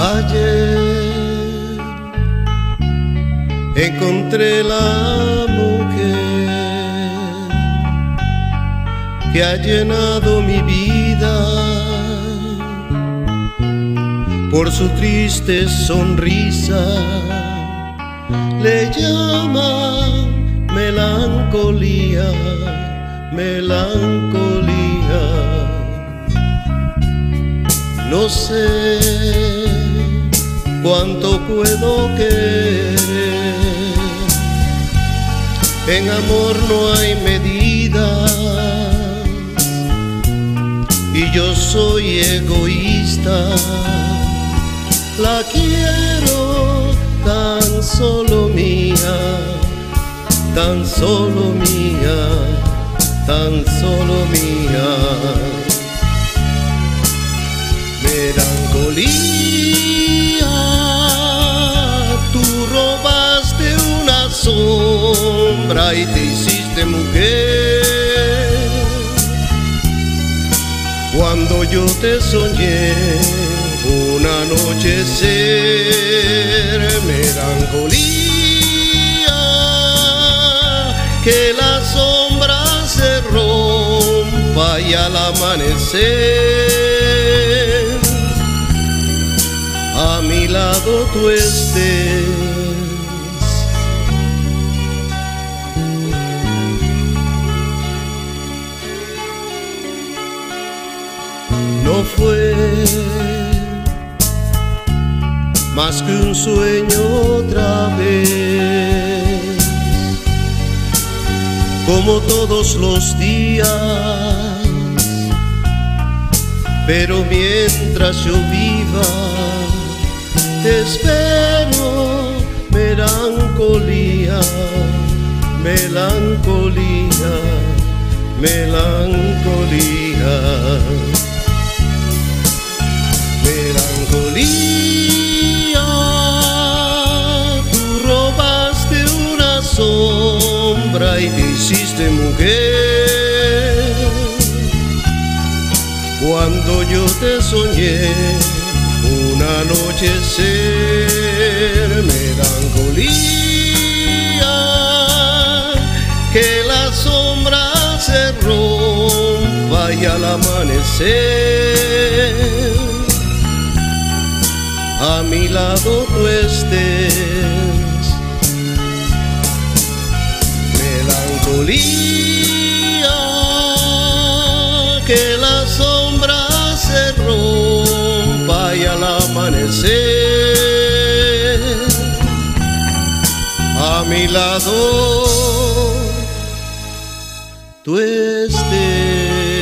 Ayer encontré la mujer que ha llenado mi vida. Por su triste sonrisa le llaman melancolía, melancolía. No sé cuánto puedo querer, en amor no hay medida, y yo soy egoísta. La quiero tan solo mía, tan solo mía, tan solo mía. Melancolía, tú robaste una sombra y te hiciste mujer. Cuando yo te soñé un anochecer, melancolía, que la sombra se rompa y al amanecer a mi lado tú estés. No fue más que un sueño otra vez, como todos los días, pero mientras yo viva te espero, melancolía, melancolía, melancolía. Melancolía, tú robaste una sombra y te hiciste mujer. Cuando yo te soñé un anochecer, melancolía, que la sombra se rompa y al amanecer a mi lado tú estés. Melancolía, que la sombra se rompa y al amanecer a mi lado tú estés.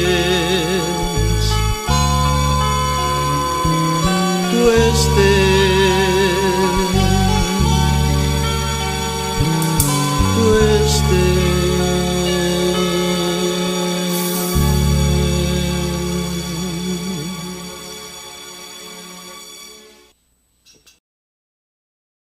Tú estés.